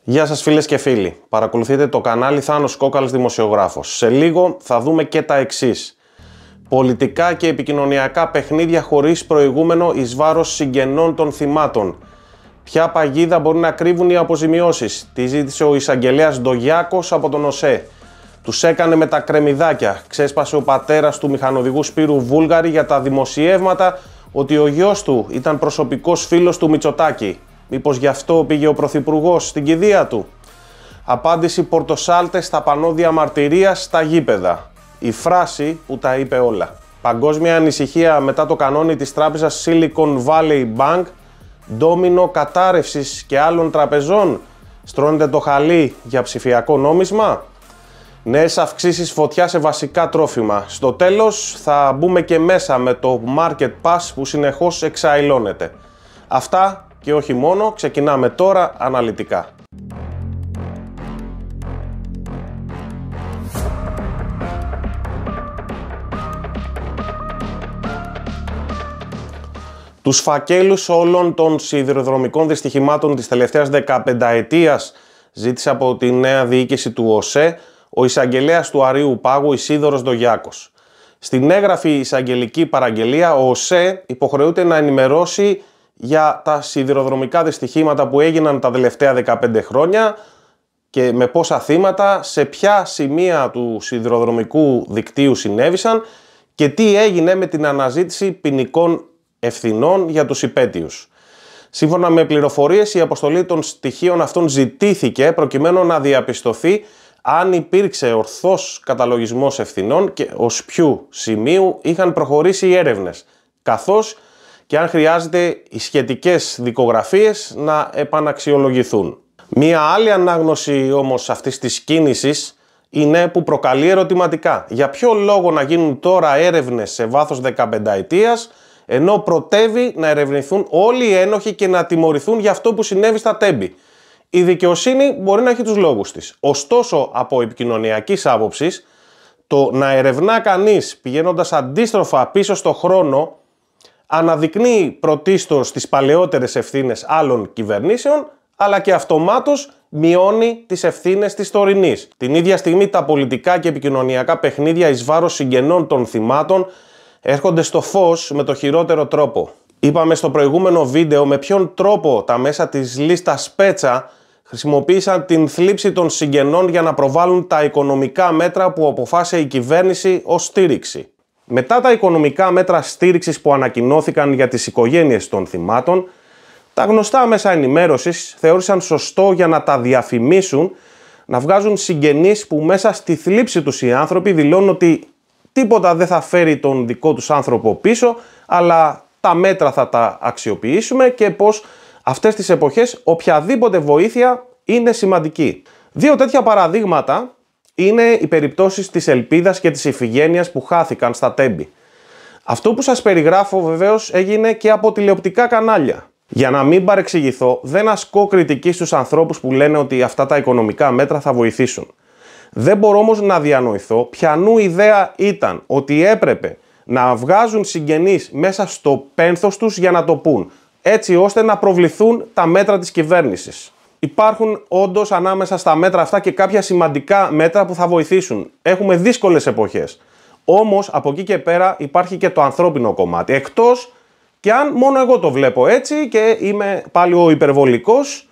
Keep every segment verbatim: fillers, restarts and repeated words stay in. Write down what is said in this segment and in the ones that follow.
Γεια σας φίλες και φίλοι, παρακολουθείτε το κανάλι Θάνος Κόκαλης Δημοσιογράφος. Σε λίγο θα δούμε και τα εξής. Πολιτικά και επικοινωνιακά παιχνίδια χωρίς προηγούμενο εις βάρος συγγενών των θυμάτων. Ποια παγίδα μπορεί να κρύβουν οι αποζημιώσεις. Τι ζήτησε ο εισαγγελέας Ντογιάκος από τον ΟΣΕ. Τους έκανε με τα κρεμμυδάκια. Ξέσπασε ο πατέρας του μηχανοδηγού Σπύρου Βούλγαρη για τα δημοσιεύματα ότι ο γιος του ήταν προσωπικός φίλος του Μητσοτάκη. Μήπως γι' αυτό πήγε ο Πρωθυπουργός στην κηδεία του. Απάντηση Πορτοσάλτες στα πανό διαμαρτυρίας στα γήπεδα. Η φράση που τα είπε όλα. Παγκόσμια ανησυχία μετά το κανόνι της τράπεζας Silicon Valley Bank. Ντόμινο κατάρρευσης και άλλων τραπεζών. Στρώνεται το χαλί για ψηφιακό νόμισμα. Νέες αυξήσεις φωτιά σε βασικά τρόφιμα. Στο τέλος θα μπούμε και μέσα με το Market Pass που συνεχώς εξαηλώνεται. Αυτά και όχι μόνο, ξεκινάμε τώρα αναλυτικά. Τους φακέλους όλων των σιδηροδρομικών δυστυχημάτων της τελευταίας δεκαπενταετίας ζήτησε από τη νέα διοίκηση του ΟΣΕ ο εισαγγελέας του Αρείου Πάγου Ισίδωρος Ντογιάκος. Στην έγγραφη εισαγγελική παραγγελία ο ΟΣΕ υποχρεούται να ενημερώσει για τα σιδηροδρομικά δυστυχήματα που έγιναν τα τελευταία δεκαπέντε χρόνια και με πόσα θύματα, σε ποια σημεία του σιδηροδρομικού δικτύου συνέβησαν και τι έγινε με την αναζήτηση ποινικών ευθυνών για τους υπαίτιους. Σύμφωνα με πληροφορίες, η αποστολή των στοιχείων αυτών ζητήθηκε προκειμένου να διαπιστωθεί αν υπήρξε ορθός καταλογισμός ευθυνών και ως ποιου σημείου είχαν προχωρήσει οι έρευνες, καθώς και αν χρειάζεται οι σχετικές δικογραφίες να επαναξιολογηθούν. Μία άλλη ανάγνωση όμως αυτής της κίνησης είναι που προκαλεί ερωτηματικά. Για ποιο λόγο να γίνουν τώρα έρευνες σε βάθος δεκαπενταετίας, ενώ πρωτεύει να ερευνηθούν όλοι οι ένοχοι και να τιμωρηθούν για αυτό που συνέβη στα Τέμπη. Η δικαιοσύνη μπορεί να έχει τους λόγους της. Ωστόσο, από επικοινωνιακής άποψης, το να ερευνά κανείς πηγαίνοντας αντίστροφα πίσω στο χρόνο αναδεικνύει πρωτίστως τις παλαιότερες ευθύνες άλλων κυβερνήσεων, αλλά και αυτομάτως μειώνει τις ευθύνες της τωρινής. Την ίδια στιγμή τα πολιτικά και επικοινωνιακά παιχνίδια εις βάρος συγγενών των θυμάτων έρχονται στο φως με το χειρότερο τρόπο. Είπαμε στο προηγούμενο βίντεο με ποιον τρόπο τα μέσα της λίστας Πέτσα χρησιμοποίησαν την θλίψη των συγγενών για να προβάλλουν τα οικονομικά μέτρα που αποφάσισε η κυβέρνηση ως στήριξη. Μετά τα οικονομικά μέτρα στήριξης που ανακοινώθηκαν για τις οικογένειες των θυμάτων, τα γνωστά μέσα ενημέρωσης θεώρησαν σωστό για να τα διαφημίσουν να βγάζουν συγγενείς που μέσα στη θλίψη τους οι άνθρωποι δηλώνουν ότι τίποτα δεν θα φέρει τον δικό τους άνθρωπο πίσω, αλλά τα μέτρα θα τα αξιοποιήσουμε και πως αυτές τις εποχές οποιαδήποτε βοήθεια είναι σημαντική. Δύο τέτοια παραδείγματα είναι οι περιπτώσεις της Ελπίδας και της Ιφηγένειας που χάθηκαν στα Τέμπη. Αυτό που σας περιγράφω βεβαίως έγινε και από τηλεοπτικά κανάλια. Για να μην παρεξηγηθώ, δεν ασκώ κριτική στους ανθρώπους που λένε ότι αυτά τα οικονομικά μέτρα θα βοηθήσουν. Δεν μπορώ όμως να διανοηθώ ποιανού ιδέα ήταν ότι έπρεπε να βγάζουν συγγενείς μέσα στο πένθος τους για να το πούν, έτσι ώστε να προβληθούν τα μέτρα της κυβέρνησης. Υπάρχουν όντως ανάμεσα στα μέτρα αυτά και κάποια σημαντικά μέτρα που θα βοηθήσουν. Έχουμε δύσκολες εποχές. Όμως από εκεί και πέρα υπάρχει και το ανθρώπινο κομμάτι. Εκτός και αν μόνο εγώ το βλέπω έτσι και είμαι πάλι ο υπερβολικός,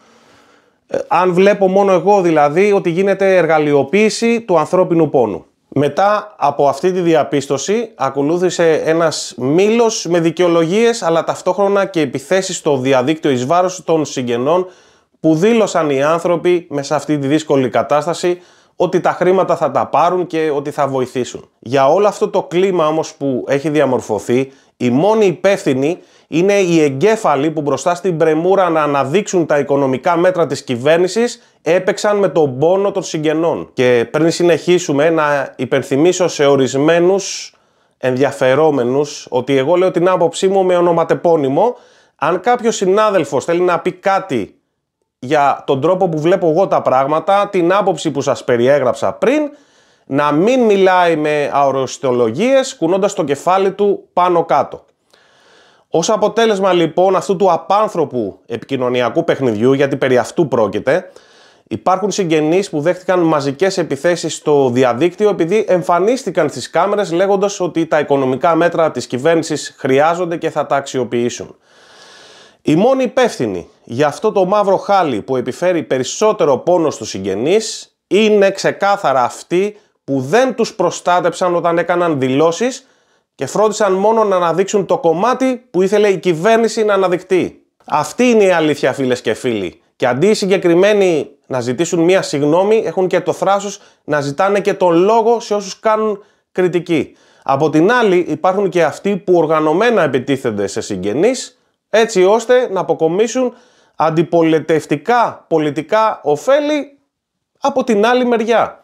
αν βλέπω μόνο εγώ δηλαδή ότι γίνεται εργαλειοποίηση του ανθρώπινου πόνου. Μετά από αυτή τη διαπίστωση ακολούθησε ένας μήλος με δικαιολογίες αλλά ταυτόχρονα και επιθέσεις στο διαδίκτυο εις βάρος των συγγενών που δήλωσαν οι άνθρωποι μέσα σε αυτή τη δύσκολη κατάσταση ότι τα χρήματα θα τα πάρουν και ότι θα βοηθήσουν. Για όλο αυτό το κλίμα όμως που έχει διαμορφωθεί, οι μόνοι υπεύθυνοι είναι οι εγκέφαλοι που μπροστά στην πρεμούρα να αναδείξουν τα οικονομικά μέτρα της κυβέρνησης έπαιξαν με τον πόνο των συγγενών. Και πριν συνεχίσουμε να υπενθυμίσω σε ορισμένους ενδιαφερόμενους ότι εγώ λέω την άποψή μου με ονοματεπώνυμο. Αν κάποιος συνάδελφος θέλει να πει κάτι για τον τρόπο που βλέπω εγώ τα πράγματα, την άποψη που σας περιέγραψα πριν, να μην μιλάει με αοριστολογίες κουνώντας το κεφάλι του πάνω κάτω. Ως αποτέλεσμα λοιπόν αυτού του απάνθρωπου επικοινωνιακού παιχνιδιού, γιατί περί αυτού πρόκειται, Υπάρχουν συγγενείς που δέχτηκαν μαζικές επιθέσεις στο διαδίκτυο επειδή εμφανίστηκαν στις κάμερες λέγοντας ότι τα οικονομικά μέτρα της κυβέρνησης χρειάζονται και θα τα αξιοποιήσουν. Οι μόνοι υπεύθυνοι για αυτό το μαύρο χάλι που επιφέρει περισσότερο πόνο στους συγγενείς είναι ξεκάθαρα αυτοί που δεν τους προστάτεψαν όταν έκαναν δηλώσεις και φρόντισαν μόνο να αναδείξουν το κομμάτι που ήθελε η κυβέρνηση να αναδεικτεί. Αυτή είναι η αλήθεια, φίλες και φίλοι. Και αντί οι συγκεκριμένοι να ζητήσουν μία συγγνώμη, έχουν και το θράσος να ζητάνε και τον λόγο σε όσους κάνουν κριτική. Από την άλλη υπάρχουν και αυτοί που οργανωμένα επιτίθενται σε συγγενείς, έτσι ώστε να αποκομίσουν αντιπολιτευτικά πολιτικά ωφέλη από την άλλη μεριά.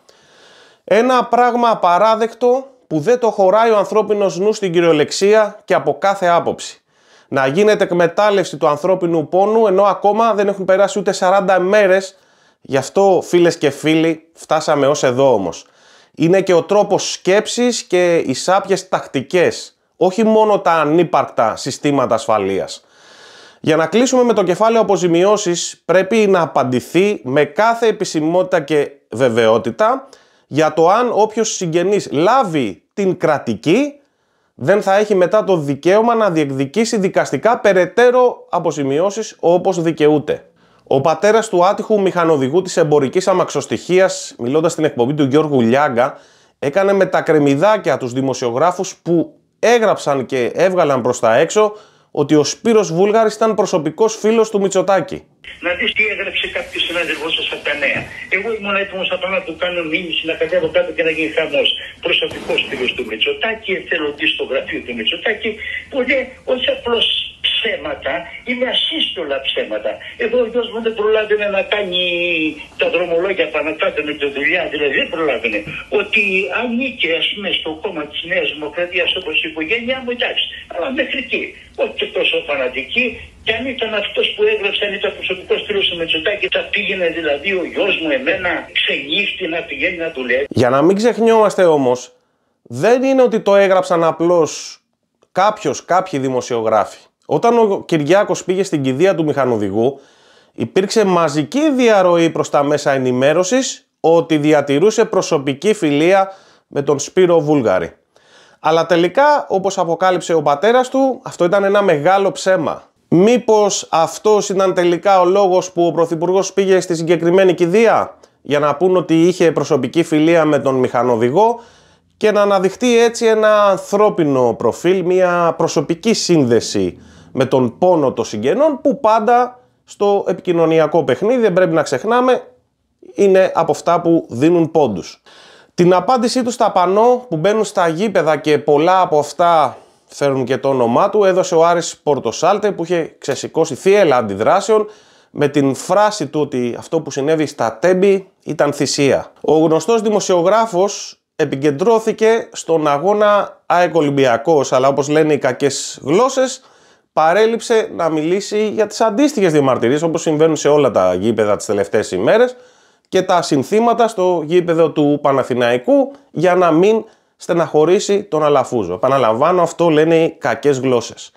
Ένα πράγμα απαράδεκτο που δεν το χωράει ο ανθρώπινος νους στην κυριολεξία και από κάθε άποψη. Να γίνεται εκμετάλλευση του ανθρώπινου πόνου ενώ ακόμα δεν έχουν περάσει ούτε σαράντα μέρες. Γι' αυτό, φίλες και φίλοι, φτάσαμε ως εδώ όμως. Είναι και ο τρόπος σκέψης και οι σάπιες τακτικές, όχι μόνο τα ανύπαρκτα συστήματα ασφαλείας. Για να κλείσουμε με το κεφάλαιο αποζημιώσεις, πρέπει να απαντηθεί με κάθε επισημότητα και βεβαιότητα για το αν όποιος συγγενής λάβει την κρατική δεν θα έχει μετά το δικαίωμα να διεκδικήσει δικαστικά περαιτέρω αποζημιώσεις όπως δικαιούται. Ο πατέρας του άτυχου μηχανοδηγού της εμπορικής αμαξοστοιχείας, μιλώντας στην εκπομπή του Γιώργου Λιάγκα, έκανε με τα κρεμμυδάκια τους δημοσιογράφους που έγραψαν και έβγαλαν προς τα έξω ότι ο Σπύρος Βούλγαρης ήταν προσωπικός φίλος του Μητσοτάκη. Να δεις τι έγραψε κάποιος συνάδελφός σας από τα νέα. Εγώ ήμουν έτοιμος να πάω να του κάνω μήνυση, να κατέβω κάτω και να γίνει χαμός. Προσωπικός φίλος του Μητσοτάκη, εθελοντής στο γραφείο του Μητσοτάκη, που λέει όχι απλώς ψέματα, είναι ασύστολα ψέματα. Εδώ ο γιος μου δεν προλάβαινε να κάνει τα δρομολόγια πάνω κάτω με τη δουλειά, δηλαδή δεν προλάβαινε. Ότι ανήκε, ας πούμε, στο κόμμα της Νέας Δημοκρατίας όπως η οικογένειά μου, εντάξει, αλλά μέχρι εκεί. Όχι και τόσο φανατική, και αν ήταν αυτός που έγραψε, αν ήταν προσωπικός φίλος του Μητσοτάκη, θα πήγαινε δηλαδή ο γιος μου εμένα ξενύχτη να πηγαίνει να του λέει. Για να μην ξεχνιόμαστε όμως, δεν είναι ότι το έγραψαν απλώς κάποιος, κάποιοι δημοσιογράφοι. Όταν ο Κυριάκος πήγε στην κηδεία του μηχανοδηγού, υπήρξε μαζική διαρροή προς τα μέσα ενημέρωσης ότι διατηρούσε προσωπική φιλία με τον Σπύρο Βούλγαρη. Αλλά τελικά, όπως αποκάλυψε ο πατέρας του, αυτό ήταν ένα μεγάλο ψέμα. Μήπως αυτός ήταν τελικά ο λόγος που ο Πρωθυπουργός πήγε στη συγκεκριμένη κηδεία, για να πούν ότι είχε προσωπική φιλία με τον μηχανοδηγό και να αναδειχτεί έτσι ένα ανθρώπινο προφίλ, μια προσωπική σύνδεση με τον πόνο των συγγενών, που πάντα στο επικοινωνιακό παιχνίδι, δεν πρέπει να ξεχνάμε, είναι από αυτά που δίνουν πόντους. Την απάντησή του στα πανό που μπαίνουν στα γήπεδα και πολλά από αυτά φέρουν και το όνομά του, έδωσε ο Άρης Πορτοσάλτε, που είχε ξεσηκώσει θύελλα αντιδράσεων με την φράση του ότι αυτό που συνέβη στα Τέμπη ήταν θυσία. Ο γνωστός δημοσιογράφος επικεντρώθηκε στον αγώνα ΑΕΚ Ολυμπιακός, αλλά όπως λένε οι κακές γλώσσες, παρέλειψε να μιλήσει για τις αντίστοιχες διαμαρτυρίες όπως συμβαίνουν σε όλα τα γήπεδα τις τελευταίες ημέρες και τα συνθήματα στο γήπεδο του Παναθηναϊκού για να μην στεναχωρήσει τον Αλαφούζο. Επαναλαμβάνω, αυτό λένε οι κακές γλώσσες.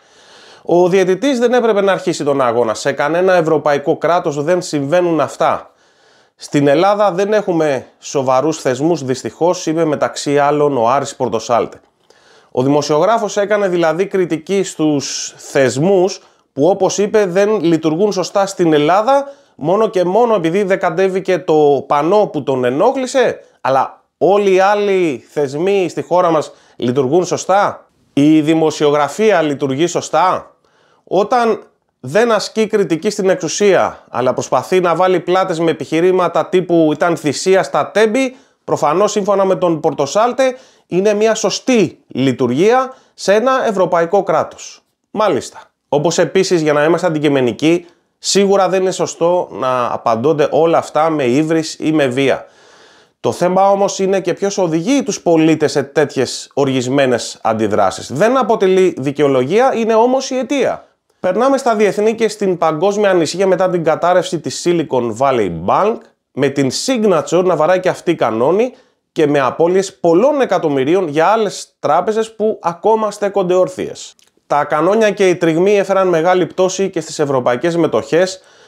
Ο διαιτητής δεν έπρεπε να αρχίσει τον αγώνα. Σε κανένα ευρωπαϊκό κράτος δεν συμβαίνουν αυτά. Στην Ελλάδα δεν έχουμε σοβαρούς θεσμούς, δυστυχώς, είπε μεταξύ άλλων ο Άρης Πορτοσάλτε. Ο δημοσιογράφος έκανε δηλαδή κριτική στους θεσμούς που, όπως είπε, δεν λειτουργούν σωστά στην Ελλάδα, μόνο και μόνο επειδή δεν κατέβηκε το πανό που τον ενόχλησε, αλλά όλοι οι άλλοι θεσμοί στη χώρα μας λειτουργούν σωστά. Η δημοσιογραφία λειτουργεί σωστά. Όταν δεν ασκεί κριτική στην εξουσία, αλλά προσπαθεί να βάλει πλάτες με επιχειρήματα τύπου ήταν θυσία στα Τέμπη, προφανώς σύμφωνα με τον Πορτοσάλτε είναι μια σωστή λειτουργία σε ένα ευρωπαϊκό κράτος. Μάλιστα. Όπως επίσης, για να είμαστε αντικειμενικοί, σίγουρα δεν είναι σωστό να απαντώνται όλα αυτά με ύβρις ή με βία. Το θέμα όμως είναι και ποιος οδηγεί τους πολίτες σε τέτοιες οργισμένες αντιδράσεις. Δεν αποτελεί δικαιολογία, είναι όμως η αιτία. Περνάμε στα διεθνή και στην παγκόσμια ανησυχία μετά την κατάρρευση της Silicon Valley Bank, με την Signature να βαράει και αυτή κανόνη και με απώλειες πολλών εκατομμυρίων για άλλες τράπεζες που ακόμα στέκονται όρθιες. Τα κανόνια και οι τριγμοί έφεραν μεγάλη πτώση και στις ευρωπαϊκές μετοχές,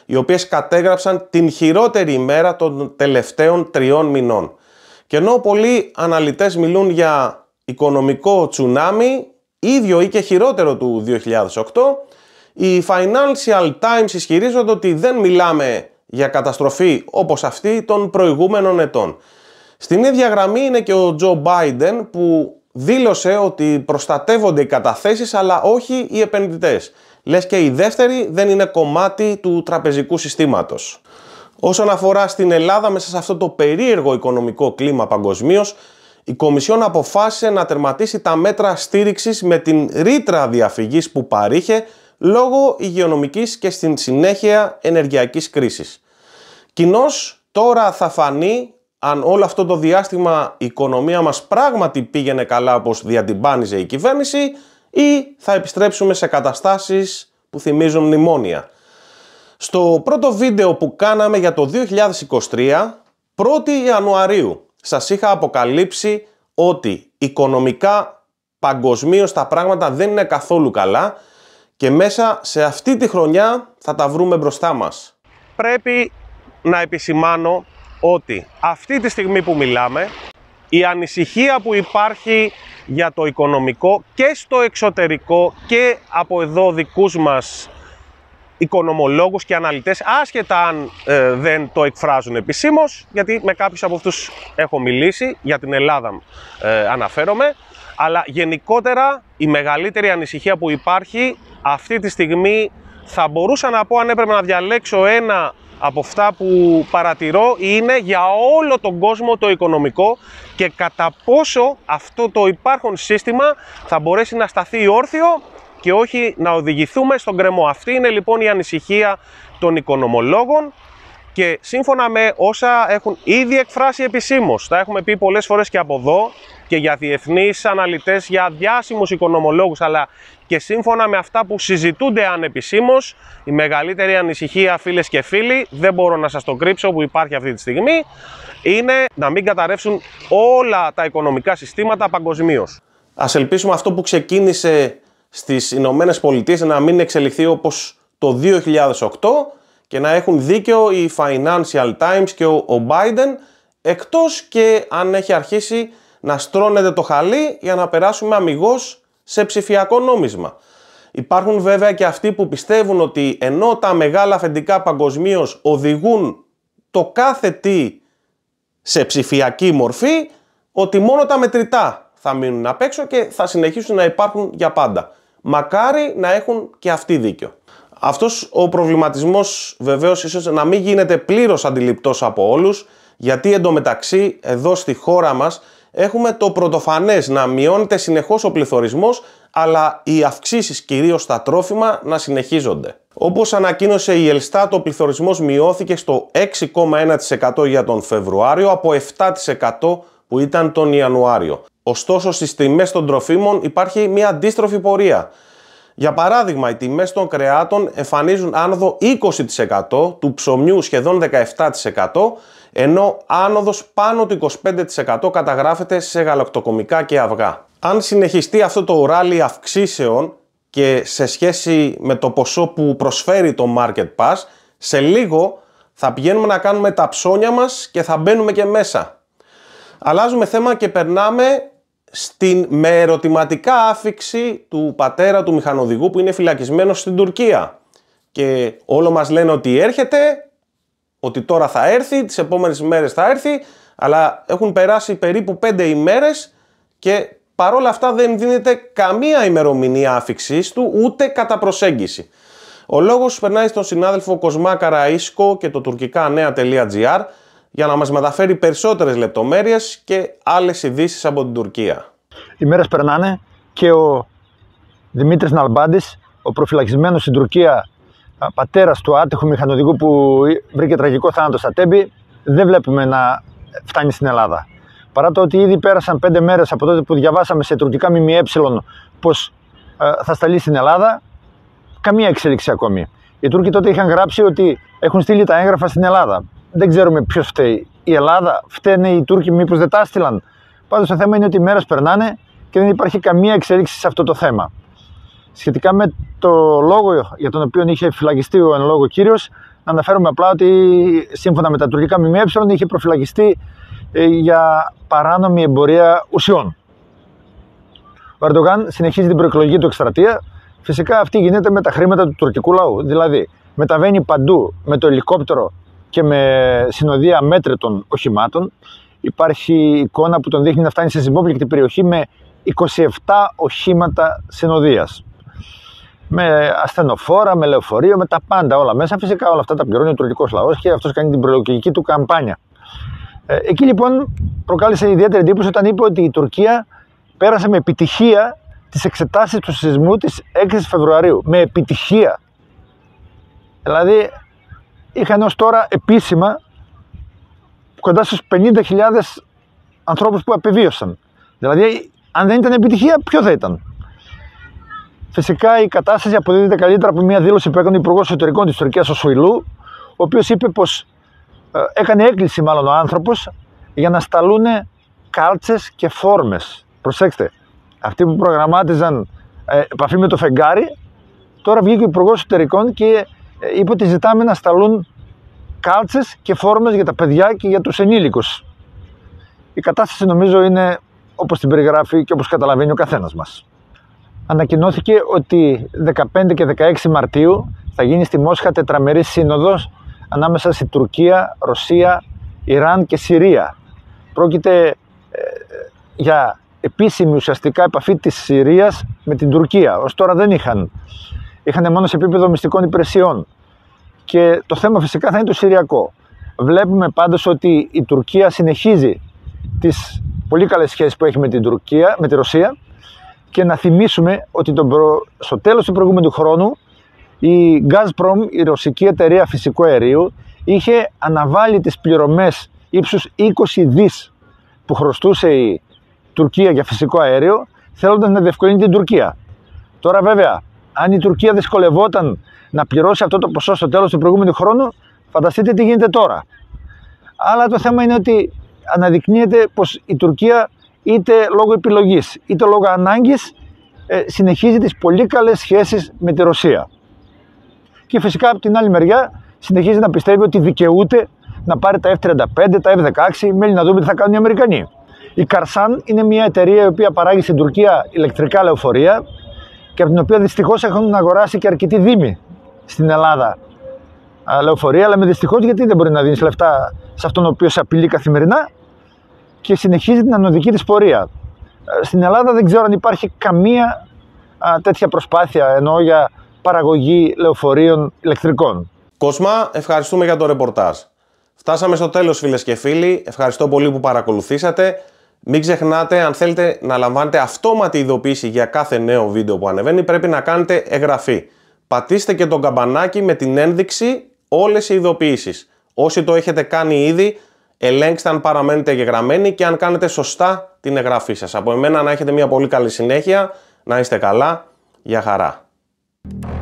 οι οποίες κατέγραψαν την χειρότερη ημέρα των τελευταίων τριών μηνών. Και ενώ πολλοί αναλυτές μιλούν για οικονομικό τσουνάμι, ίδιο ή και χειρότερο του δύο χιλιάδες οκτώ, οι Financial Times ισχυρίζονται ότι δεν μιλάμε για καταστροφή όπως αυτή των προηγούμενων ετών. Στην ίδια γραμμή είναι και ο Τζο Μπάιντεν, που δήλωσε ότι προστατεύονται οι καταθέσεις αλλά όχι οι επενδυτές. Λες και η δεύτερη δεν είναι κομμάτι του τραπεζικού συστήματος. Όσον αφορά στην Ελλάδα, μέσα σε αυτό το περίεργο οικονομικό κλίμα παγκοσμίως, η Κομισιόν αποφάσισε να τερματίσει τα μέτρα στήριξης με την ρήτρα διαφυγής που παρήχε λόγω υγειονομικής και στην συνέχεια ενεργειακής κρίσης. Κοινώς τώρα θα φανεί αν όλο αυτό το διάστημα η οικονομία μας πράγματι πήγαινε καλά όπως διατυμπάνιζε η κυβέρνηση, ή θα επιστρέψουμε σε καταστάσεις που θυμίζουν μνημόνια. Στο πρώτο βίντεο που κάναμε για το δύο χιλιάδες είκοσι τρία, πρώτη Ιανουαρίου, σας είχα αποκαλύψει ότι οικονομικά παγκοσμίως τα πράγματα δεν είναι καθόλου καλά και μέσα σε αυτή τη χρονιά θα τα βρούμε μπροστά μας. Πρέπει να επισημάνω ότι αυτή τη στιγμή που μιλάμε, η ανησυχία που υπάρχει για το οικονομικό και στο εξωτερικό και από εδώ δικούς μας οικονομολόγους και αναλυτές, άσχετα αν ε, δεν το εκφράζουν επισήμως, γιατί με κάποιους από αυτούς έχω μιλήσει, για την Ελλάδα ε, αναφέρομαι, αλλά γενικότερα η μεγαλύτερη ανησυχία που υπάρχει αυτή τη στιγμή, θα μπορούσα να πω, αν έπρεπε να διαλέξω ένα από αυτά που παρατηρώ, είναι για όλο τον κόσμο το οικονομικό και κατά πόσο αυτό το υπάρχον σύστημα θα μπορέσει να σταθεί όρθιο και όχι να οδηγηθούμε στον γκρεμό. Αυτή είναι λοιπόν η ανησυχία των οικονομολόγων και σύμφωνα με όσα έχουν ήδη εκφράσει επισήμως, τα έχουμε πει πολλές φορές και από εδώ και για διεθνείς αναλυτές, για διάσημους οικονομολόγους, αλλά και σύμφωνα με αυτά που συζητούνται ανεπισήμως, η μεγαλύτερη ανησυχία, φίλες και φίλοι, δεν μπορώ να σας το κρύψω, που υπάρχει αυτή τη στιγμή, είναι να μην καταρρεύσουν όλα τα οικονομικά συστήματα παγκοσμίως. Ας ελπίσουμε αυτό που ξεκίνησε στις Ηνωμένες Πολιτείες να μην εξελιχθεί όπως το δύο χιλιάδες οκτώ και να έχουν δίκιο οι Financial Times και ο Biden, εκτός και αν έχει αρχίσει να στρώνεται το χαλί για να περάσουμε αμιγώς σε ψηφιακό νόμισμα. Υπάρχουν βέβαια και αυτοί που πιστεύουν ότι ενώ τα μεγάλα αφεντικά παγκοσμίως οδηγούν το κάθε τι σε ψηφιακή μορφή, ότι μόνο τα μετρητά θα μείνουν απ' έξω και θα συνεχίσουν να υπάρχουν για πάντα. Μακάρι να έχουν και αυτοί δίκιο. Αυτός ο προβληματισμός βεβαίως ίσως να μην γίνεται πλήρως αντιληπτός από όλους, γιατί εντωμεταξύ εδώ στη χώρα μας έχουμε το πρωτοφανές να μειώνεται συνεχώς ο πληθωρισμός, αλλά οι αυξήσεις κυρίως στα τρόφιμα να συνεχίζονται. Όπως ανακοίνωσε η Ελστάτ, ο πληθωρισμός μειώθηκε στο έξι κόμμα ένα τοις εκατό για τον Φεβρουάριο από επτά τοις εκατό που ήταν τον Ιανουάριο. Ωστόσο στις τιμές των τροφίμων υπάρχει μια αντίστροφη πορεία. Για παράδειγμα, οι τιμές των κρεάτων εμφανίζουν άνοδο είκοσι τοις εκατό, του ψωμιού σχεδόν δεκαεπτά τοις εκατό, ενώ άνοδος πάνω του είκοσι πέντε τοις εκατό καταγράφεται σε γαλακτοκομικά και αυγά. Αν συνεχιστεί αυτό το ράλι αυξήσεων και σε σχέση με το ποσό που προσφέρει το Market Pass, σε λίγο θα πηγαίνουμε να κάνουμε τα ψώνια μας και θα μπαίνουμε και μέσα. Αλλάζουμε θέμα και περνάμε στην με ερωτηματικά άφιξη του πατέρα του μηχανοδηγού που είναι φυλακισμένος στην Τουρκία. Και όλο μας λένε ότι έρχεται, ότι τώρα θα έρθει, τις επόμενες μέρες θα έρθει, αλλά έχουν περάσει περίπου πέντε ημέρες και παρόλα αυτά δεν δίνεται καμία ημερομηνία άφιξης του, ούτε κατά προσέγγιση. Ο λόγος περνάει στον συνάδελφο Κοσμά Καραΐσκο και το τουρκικά νέα τελεία τζι άρ για να μας μεταφέρει περισσότερες λεπτομέρειες και άλλες ειδήσεις από την Τουρκία. Οι μέρες περνάνε και ο Δημήτρης Ναλμπάντης, ο προφυλακισμένος στην Τουρκία πατέρας του άτυχου μηχανοδηγού που βρήκε τραγικό θάνατο στα Τέμπη, δεν βλέπουμε να φτάνει στην Ελλάδα. Παρά το ότι ήδη πέρασαν πέντε μέρες από τότε που διαβάσαμε σε τουρκικά ΜΜΕ πως ε, θα σταλεί στην Ελλάδα, καμία εξέλιξη ακόμη. Οι Τούρκοι τότε είχαν γράψει ότι έχουν στείλει τα έγγραφα στην Ελλάδα. Δεν ξέρουμε ποιος φταίει. Η Ελλάδα, φταίνε οι Τούρκοι, μήπως δεν τα έστειλαν. Πάντως το θέμα είναι ότι οι μέρες περνάνε και δεν υπάρχει καμία εξέλιξη σε αυτό το θέμα. Σχετικά με το λόγο για τον οποίο είχε φυλακιστεί ο εν λόγω κύριος, Να αναφέρουμε απλά ότι σύμφωνα με τα τουρκικά ΜΜΕ είχε προφυλακιστεί για παράνομη εμπορία ουσιών. Ο Ερντογάν συνεχίζει την προεκλογική του εκστρατεία. Φυσικά αυτή γίνεται με τα χρήματα του τουρκικού λαού. Δηλαδή μεταβαίνει παντού με το ελικόπτερο και με συνοδεία μέτρητων οχημάτων. Υπάρχει εικόνα που τον δείχνει να φτάνει σε συμπόπληκτη περιοχή με είκοσι επτά οχήματα συνοδείας. Με ασθενοφόρα, με λεωφορείο, με τα πάντα όλα μέσα. Φυσικά όλα αυτά τα πληρώνει ο τουρκικός λαός και αυτός κάνει την προεκλογική του καμπάνια. Ε, εκεί λοιπόν προκάλεσε ιδιαίτερη εντύπωση όταν είπε ότι η Τουρκία πέρασε με επιτυχία τις εξετάσεις του σεισμού της έξι Φεβρουαρίου. Με επιτυχία. Δηλαδή είχαν ως τώρα επίσημα κοντά στους πενήντα χιλιάδες ανθρώπους που απεβίωσαν. Δηλαδή αν δεν ήταν επιτυχία, ποιο θα ήταν? Φυσικά η κατάσταση αποδίδεται καλύτερα από μια δήλωση που έκανε ο Υπουργός Εσωτερικών της Τουρκίας, ο Σοηλού, ο οποίος είπε πως ε, έκανε έκκληση μάλλον ο άνθρωπος για να σταλούν κάλτσες και φόρμες. Προσέξτε, αυτοί που προγραμμάτιζαν ε, επαφή με το φεγγάρι, τώρα βγήκε ο Υπουργός Εσωτερικών και ε, είπε ότι ζητάμε να σταλούν κάλτσες και φόρμες για τα παιδιά και για τους ενήλικους. Η κατάσταση νομίζω είναι όπως την περιγράφει και όπως καταλαβαίνει ο καθένας μας. Ανακοινώθηκε ότι δεκαπέντε και δεκαέξι Μαρτίου θα γίνει στη Μόσχα τετραμερής σύνοδος ανάμεσα στη Τουρκία, Ρωσία, Ιράν και Συρία. Πρόκειται ε, για επίσημη ουσιαστικά επαφή της Συρίας με την Τουρκία. Ως τώρα δεν είχαν. Είχαν μόνο σε επίπεδο μυστικών υπηρεσιών. Και το θέμα φυσικά θα είναι το συριακό. Βλέπουμε πάντως ότι η Τουρκία συνεχίζει τις πολύ καλές σχέσεις που έχει με την Τουρκία, με τη Ρωσία. Και να θυμίσουμε ότι το προ... στο τέλος του προηγούμενου χρόνου η Gazprom, η ρωσική εταιρεία φυσικού αερίου, είχε αναβάλει τις πληρωμές ύψους είκοσι δις που χρωστούσε η Τουρκία για φυσικό αέριο, θέλοντας να διευκολύνει την Τουρκία. Τώρα βέβαια, αν η Τουρκία δυσκολευόταν να πληρώσει αυτό το ποσό στο τέλος του προηγούμενου χρόνου, φανταστείτε τι γίνεται τώρα. Αλλά το θέμα είναι ότι αναδεικνύεται πως η Τουρκία είτε λόγω επιλογής είτε λόγω ανάγκης ε, συνεχίζει τις πολύ καλές σχέσεις με τη Ρωσία. Και φυσικά από την άλλη μεριά συνεχίζει να πιστεύει ότι δικαιούται να πάρει τα εφ τριάντα πέντε, τα εφ δεκαέξι, μένει να δούμε τι θα κάνουν οι Αμερικανοί. Η Καρσάν είναι μια εταιρεία η οποία παράγει στην Τουρκία ηλεκτρικά λεωφορεία και από την οποία δυστυχώς έχουν αγοράσει και αρκετοί δήμοι στην Ελλάδα α, λεωφορεία, αλλά με δυστυχώς γιατί δεν μπορεί να δίνει λεφτά σε αυτόν ο οποίος απειλεί καθημερινά και συνεχίζει την ανωδική της πορεία. Στην Ελλάδα δεν ξέρω αν υπάρχει καμία α, τέτοια προσπάθεια, εννοώ για παραγωγή λεωφορείων ηλεκτρικών. Κοσμά, ευχαριστούμε για το ρεπορτάζ. Φτάσαμε στο τέλος, φίλες και φίλοι. Ευχαριστώ πολύ που παρακολουθήσατε. Μην ξεχνάτε, αν θέλετε να λαμβάνετε αυτόματη ειδοποίηση για κάθε νέο βίντεο που ανεβαίνει, πρέπει να κάνετε εγγραφή. Πατήστε και το καμπανάκι με την ένδειξη όλες οι ειδοποιήσεις. Όσοι το έχετε κάνει ήδη, ελέγξτε αν παραμένετε εγγεγραμμένοι και αν κάνετε σωστά την εγγραφή σας. Από εμένα να έχετε μια πολύ καλή συνέχεια, να είστε καλά, για χαρά.